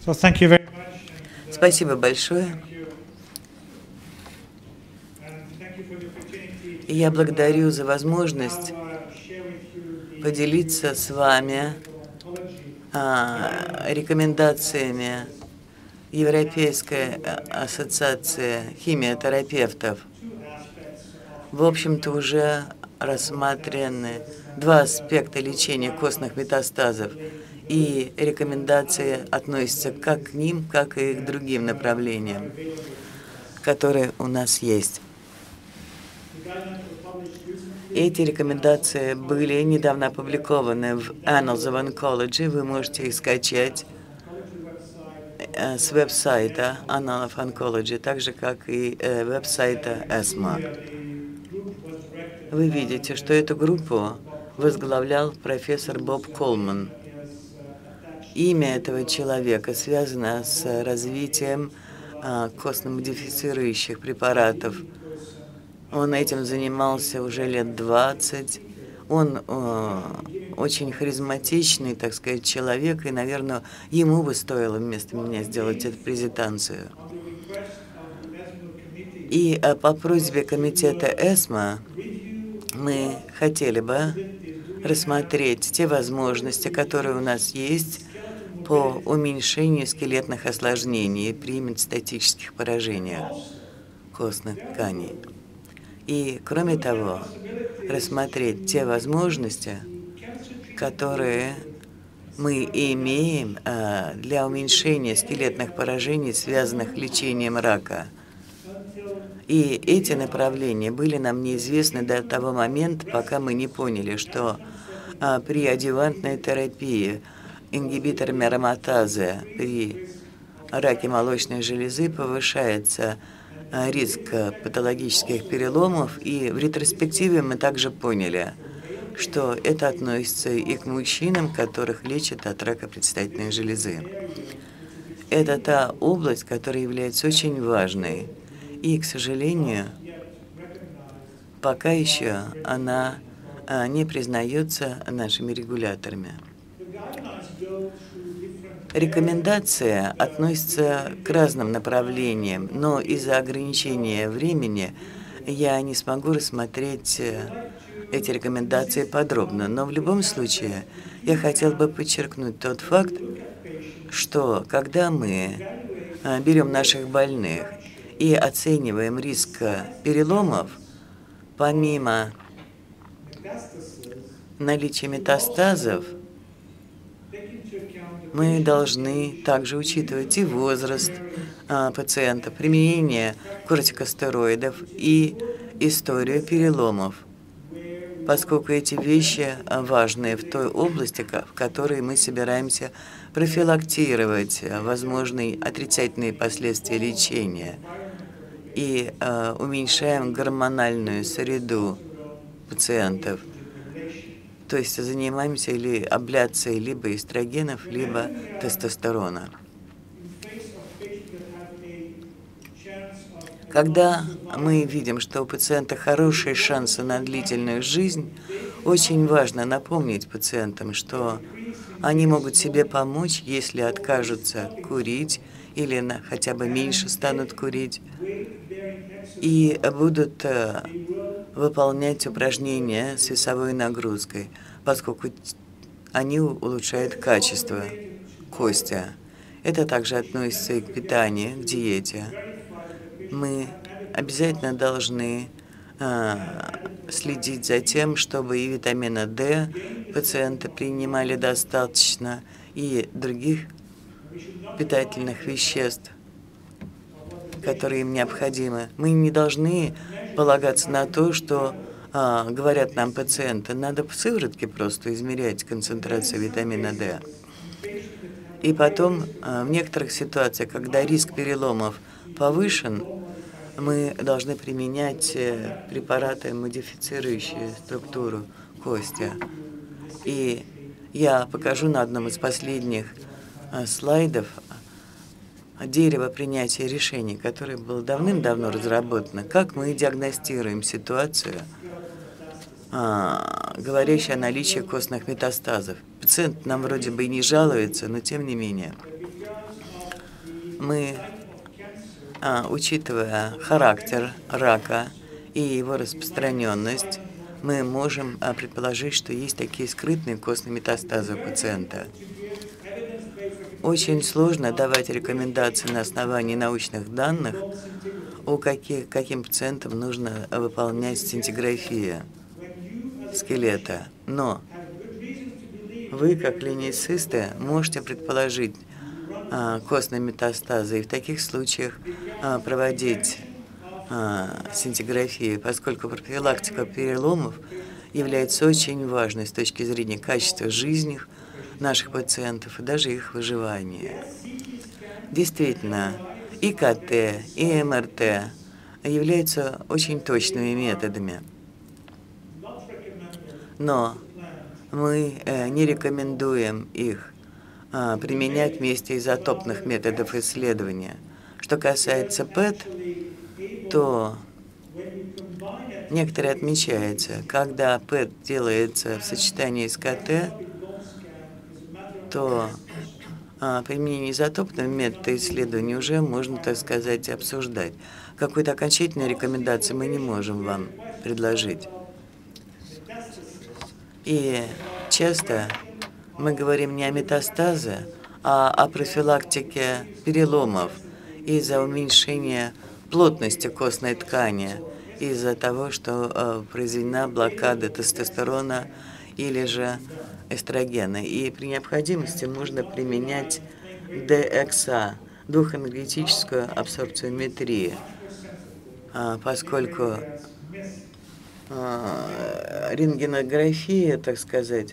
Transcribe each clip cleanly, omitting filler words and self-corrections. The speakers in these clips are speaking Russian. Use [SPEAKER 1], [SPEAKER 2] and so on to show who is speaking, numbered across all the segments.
[SPEAKER 1] So thank you very much.
[SPEAKER 2] Спасибо большое. И я благодарю за возможность поделиться с вами рекомендациями Европейской ассоциации химиотерапевтов. В общем-то, уже рассмотрены два аспекта лечения костных метастазов, и рекомендации относятся как к ним, как и к другим направлениям, которые у нас есть. Эти рекомендации были недавно опубликованы в Annals of Oncology. Вы можете их скачать с веб-сайта Annals of Oncology, так же, как и веб-сайта ESMO. Вы видите, что эту группу возглавлял профессор Боб Колман. Имя этого человека связано с развитием костно-модифицирующих препаратов. Он этим занимался уже лет 20. Он очень харизматичный, так сказать, человек, и, наверное, ему бы стоило вместо меня сделать эту презентацию. И по просьбе комитета ESMO мы хотели бы рассмотреть те возможности, которые у нас есть по уменьшению скелетных осложнений при метастатических поражениях костных тканей. И, кроме того, рассмотреть те возможности, которые мы имеем для уменьшения скелетных поражений, связанных с лечением рака. И эти направления были нам неизвестны до того момента, пока мы не поняли, что при адъювантной терапии ингибиторами ароматазы при раке молочной железы повышается риск патологических переломов, и в ретроспективе мы также поняли, что это относится и к мужчинам, которых лечат от рака предстательной железы. Это та область, которая является очень важной, и, к сожалению, пока еще она не признается нашими регуляторами. Рекомендация относится к разным направлениям, но из-за ограничения времени я не смогу рассмотреть эти рекомендации подробно. Но в любом случае я хотел бы подчеркнуть тот факт, что когда мы берем наших больных и оцениваем риск переломов, помимо наличия метастазов, мы должны также учитывать и возраст пациента, применение кортикостероидов и историю переломов, поскольку эти вещи важны в той области, в которой мы собираемся профилактировать возможные отрицательные последствия лечения и уменьшаем гормональную среду пациентов. То есть занимаемся или абляцией либо эстрогенов, либо тестостерона. Когда мы видим, что у пациента хорошие шансы на длительную жизнь, очень важно напомнить пациентам, что они могут себе помочь, если откажутся курить или хотя бы меньше станут курить, и будут выполнять упражнения с весовой нагрузкой, поскольку они улучшают качество кости. Это также относится и к питанию, к диете. Мы обязательно должны следить за тем, чтобы и витамина D пациенты принимали достаточно, и других питательных веществ, которые им необходимы. Мы не должны полагаться на то, что говорят нам пациенты. Надо в сыворотке просто измерять концентрацию витамина D. И потом в некоторых ситуациях, когда риск переломов повышен, мы должны применять препараты, модифицирующие структуру кости. И я покажу на одном из последних слайдов дерево принятия решений, которое было давным-давно разработано, как мы диагностируем ситуацию, говорящую о наличии костных метастазов. Пациент нам вроде бы и не жалуется, но тем не менее. Мы, учитывая характер рака и его распространенность, мы можем предположить, что есть такие скрытные костные метастазы у пациента. Очень сложно давать рекомендации на основании научных данных, каким пациентам нужно выполнять сцинтиграфию скелета. Но вы, как клиницисты, можете предположить костные метастазы и в таких случаях проводить сцинтиграфию, поскольку профилактика переломов является очень важной с точки зрения качества жизни наших пациентов и даже их выживания. Действительно, и КТ, и МРТ являются очень точными методами. Но мы не рекомендуем их применять вместе изотопных методов исследования. Что касается ПЭТ, то некоторые отмечаются, когда ПЭТ делается в сочетании с КТ, то применение изотопного метода исследования уже можно, так сказать, обсуждать. Какой-то окончательной рекомендации мы не можем вам предложить. И часто мы говорим не о метастазе, а о профилактике переломов из-за уменьшения плотности костной ткани, из-за того, что произведена блокада тестостерона или же эстрогена. И при необходимости можно применять ДХА, двухэнергетическую абсорбциометрию, поскольку рентгенография, так сказать,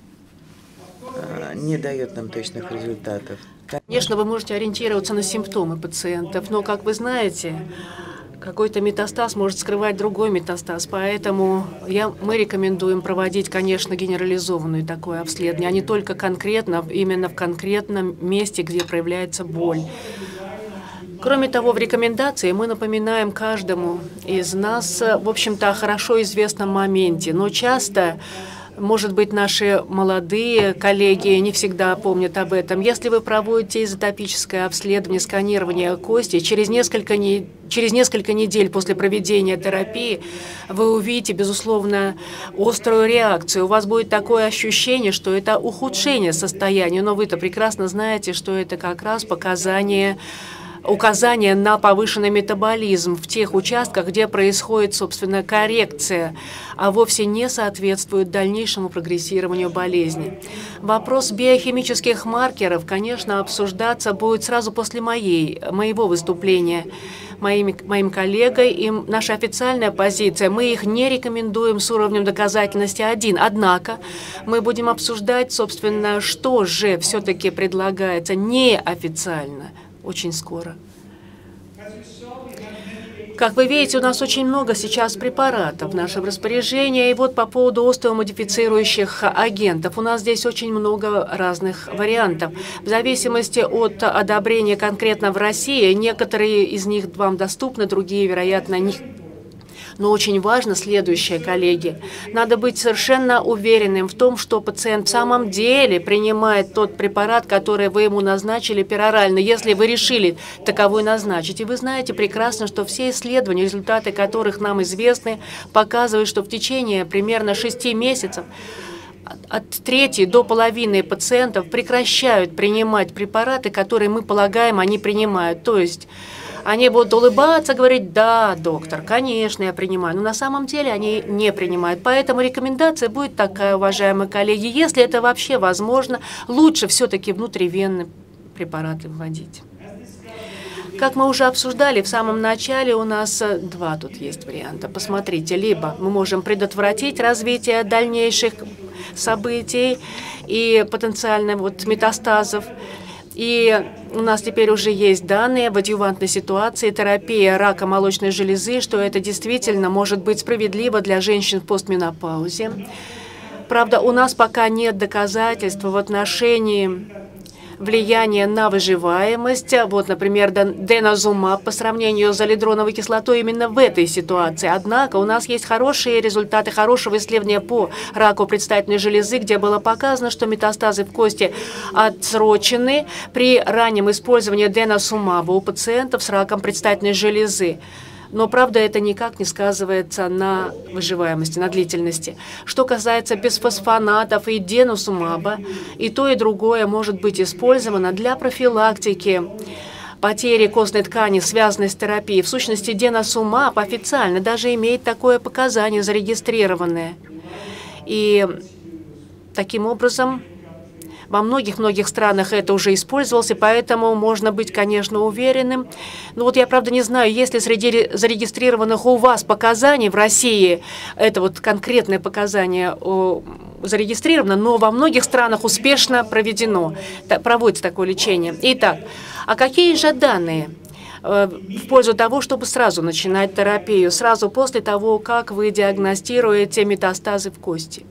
[SPEAKER 2] не дает нам точных результатов.
[SPEAKER 1] Конечно, вы можете ориентироваться на симптомы пациентов, но, как вы знаете, какой-то метастаз может скрывать другой метастаз, поэтому мы рекомендуем проводить, конечно, генерализованное такое обследование, а не только конкретно, именно в конкретном месте, где проявляется боль. Кроме того, в рекомендации мы напоминаем каждому из нас, в общем-то, о хорошо известном моменте, но часто, может быть, наши молодые коллеги не всегда помнят об этом. Если вы проводите изотопическое обследование, сканирование кости, через несколько недель после проведения терапии вы увидите, безусловно, острую реакцию. У вас будет такое ощущение, что это ухудшение состояния, но вы-то прекрасно знаете, что это как раз указание на повышенный метаболизм в тех участках, где происходит, собственно, коррекция, а вовсе не соответствует дальнейшему прогрессированию болезни. Вопрос биохимических маркеров, конечно, обсуждаться будет сразу после моего выступления моим коллегой, и наша официальная позиция, мы их не рекомендуем с уровнем доказательности 1. Однако мы будем обсуждать, собственно, что же все-таки предлагается неофициально очень скоро. Как вы видите, у нас очень много сейчас препаратов в нашем распоряжении. И вот по поводу остеомодифицирующих агентов. У нас здесь очень много разных вариантов. В зависимости от одобрения конкретно в России, некоторые из них вам доступны, другие, вероятно, не. Но очень важно следующее, коллеги. Надо быть совершенно уверенным в том, что пациент в самом деле принимает тот препарат, который вы ему назначили перорально, если вы решили таковой назначить. И вы знаете прекрасно, что все исследования, результаты которых нам известны, показывают, что в течение примерно 6 месяцев от трети до половины пациентов прекращают принимать препараты, которые мы полагаем, они принимают. То есть они будут улыбаться, говорить: да, доктор, конечно, я принимаю. Но на самом деле они не принимают. Поэтому рекомендация будет такая, уважаемые коллеги. Если это вообще возможно, лучше все-таки внутривенные препараты вводить. Как мы уже обсуждали в самом начале, у нас два тут есть варианта. Посмотрите, либо мы можем предотвратить развитие дальнейших событий и потенциально метастазов. И у нас теперь уже есть данные в адъювантной ситуации, терапия рака молочной железы, что это действительно может быть справедливо для женщин в постменопаузе. Правда, у нас пока нет доказательств в отношении влияние на выживаемость. Вот, например, денозумаб по сравнению с залидроновой кислотой именно в этой ситуации. Однако у нас есть хорошие результаты хорошего исследования по раку предстательной железы, где было показано, что метастазы в кости отсрочены при раннем использовании денозумаба у пациентов с раком предстательной железы. Но, правда, это никак не сказывается на выживаемости, на длительности. Что касается бисфосфонатов и денозумаба, и то, и другое может быть использовано для профилактики потери костной ткани, связанной с терапией. В сущности, денозумаб официально даже имеет такое показание зарегистрированное. И таким образом во многих странах это уже использовалось, и поэтому можно быть, конечно, уверенным. Но вот я, правда, не знаю, есть ли среди зарегистрированных у вас показаний в России, это вот конкретное показание зарегистрировано, но во многих странах успешно проводится такое лечение. Итак, а какие же данные в пользу того, чтобы сразу начинать терапию, сразу после того, как вы диагностируете метастазы в кости?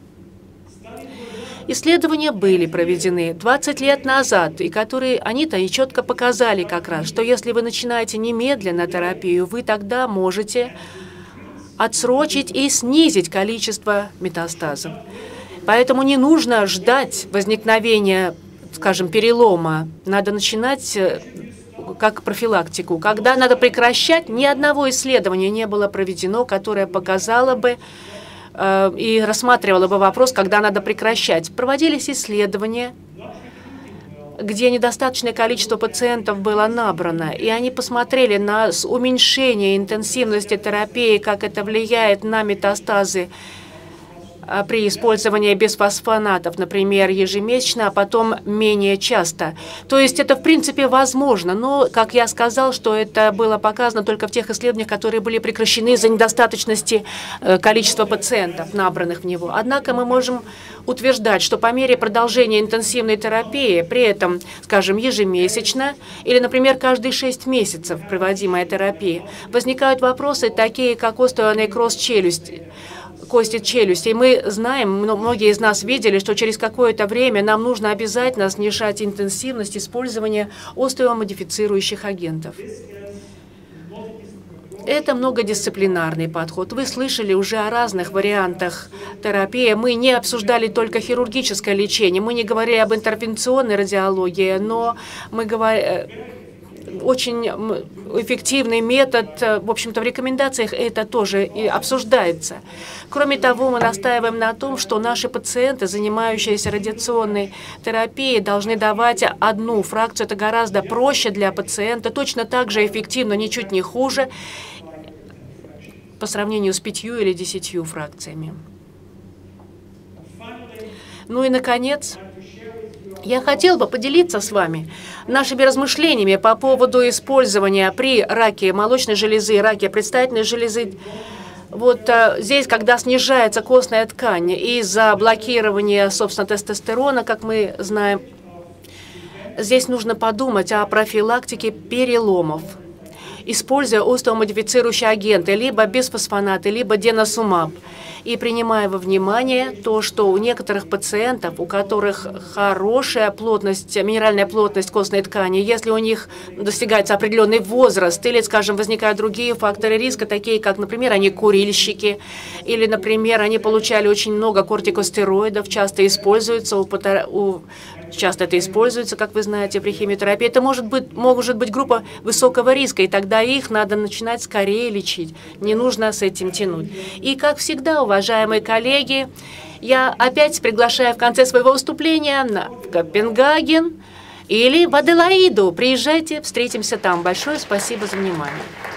[SPEAKER 1] Исследования были проведены 20 лет назад, и они-то и четко показали как раз, что если вы начинаете немедленно терапию, вы тогда можете отсрочить и снизить количество метастазов. Поэтому не нужно ждать возникновения, скажем, перелома. Надо начинать как профилактику. Когда надо прекращать, ни одного исследования не было проведено, которое показало бы и рассматривала бы вопрос, когда надо прекращать. Проводились исследования, где недостаточное количество пациентов было набрано, и они посмотрели на уменьшение интенсивности терапии, как это влияет на метастазы при использовании бисфосфонатов, например, ежемесячно, а потом менее часто. То есть это, в принципе, возможно, но, как я сказал, что это было показано только в тех исследованиях, которые были прекращены из-за недостаточности количества пациентов, набранных в него. Однако мы можем утверждать, что по мере продолжения интенсивной терапии, при этом, скажем, ежемесячно или, например, каждые 6 месяцев проводимая терапия, возникают вопросы такие, как остеонекроз челюсти, кости челюсти. И мы знаем, многие из нас видели, что через какое-то время нам нужно обязательно снижать интенсивность использования остеомодифицирующих агентов. Это многодисциплинарный подход. Вы слышали уже о разных вариантах терапии. Мы не обсуждали только хирургическое лечение, мы не говорили об интервенционной радиологии, но мы говорили очень эффективный метод, в общем-то, в рекомендациях это тоже и обсуждается. Кроме того, мы настаиваем на том, что наши пациенты, занимающиеся радиационной терапией, должны давать одну фракцию. Это гораздо проще для пациента, точно так же эффективно, ничуть не хуже, по сравнению с 5 или 10 фракциями. Ну и, наконец, я хотел бы поделиться с вами нашими размышлениями по поводу использования при раке молочной железы, раке предстательной железы. Вот здесь, когда снижается костная ткань из-за блокирования, собственно, тестостерона, как мы знаем, здесь нужно подумать о профилактике переломов, используя остеомодифицирующие агенты, либо бисфосфонаты, либо денозумаб. И принимая во внимание то, что у некоторых пациентов, у которых хорошая плотность, минеральная плотность костной ткани, если у них достигается определенный возраст или, скажем, возникают другие факторы риска, такие как, например, они курильщики, или, например, они получали очень много кортикостероидов, часто это используется, как вы знаете, при химиотерапии. Это может быть группа высокого риска, и тогда их надо начинать скорее лечить. Не нужно с этим тянуть. И, как всегда, уважаемые коллеги, я опять приглашаю в конце своего выступления в Копенгаген или в Аделаиду. Приезжайте, встретимся там. Большое спасибо за внимание.